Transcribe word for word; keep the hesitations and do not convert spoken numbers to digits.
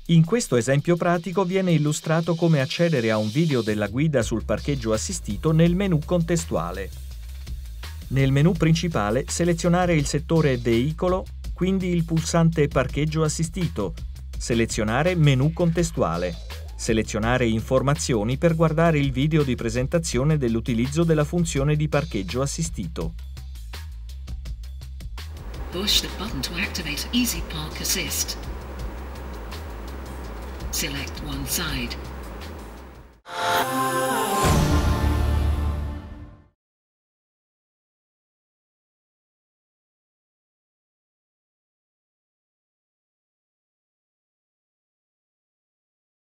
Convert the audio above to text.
In questo esempio pratico viene illustrato come accedere a un video della guida sul parcheggio assistito nel menu contestuale. Nel menu principale selezionare il settore Veicolo, quindi il pulsante Parcheggio assistito, selezionare Menu contestuale, selezionare Informazioni per guardare il video di presentazione dell'utilizzo della funzione di parcheggio assistito. Push the button to activate Easy Park Assist. Select one side.